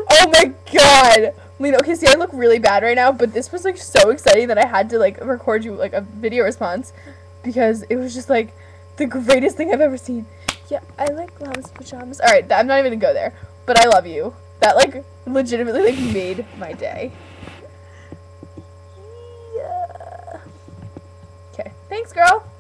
Oh my god. Lena, okay, see, I look really bad right now, but this was like so exciting that I had to like record you like a video response because it was just like the greatest thing I've ever seen. Yeah, I like Llamas pajamas. All right, I'm not even gonna go there, but I love you. That like legitimately like made my day. Yeah. Okay, thanks, girl.